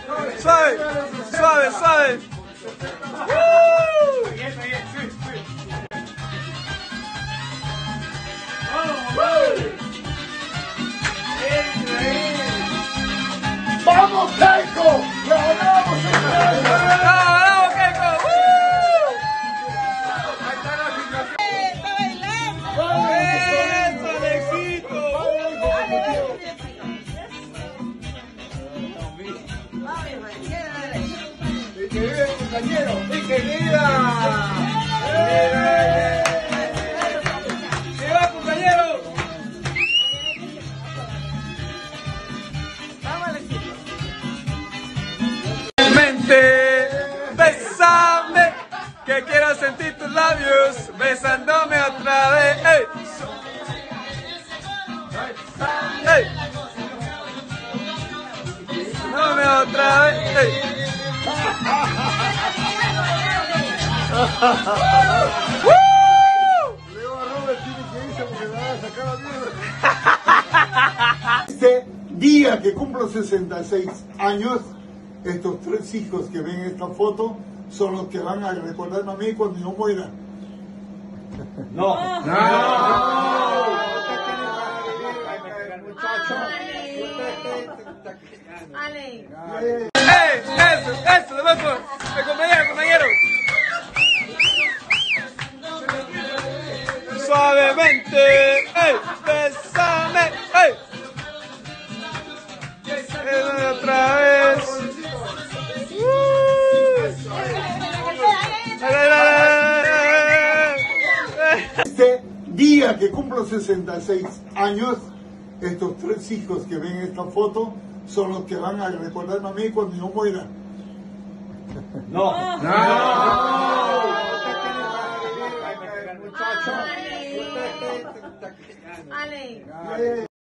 Suave, suave, suave. ¡Vamos, Keiko! ¡Bravo, ¡Bravo, Keiko! ¡Eso, Alexito! ¡Mi querido compañero! ¡Mi querida! ¿Qué va, compañero? Bésame, que quiero sentir tus labios besándome otra vez. ¡Ey! ¡Ey! Besándome otra vez. ¡Ey! Leo a Robert tiene que irse porque le van a sacar la mierda. Este día que cumplo 66 años, estos 3 hijos que ven esta foto son los que van a recordarme a mí cuando yo muera. No. Eso, loco. Compañero. Suavemente, bésame, otra vez. Este día que cumplo 66 años, estos 3 hijos que ven esta foto son los que van a recordarme a mí cuando yo muera. Ale.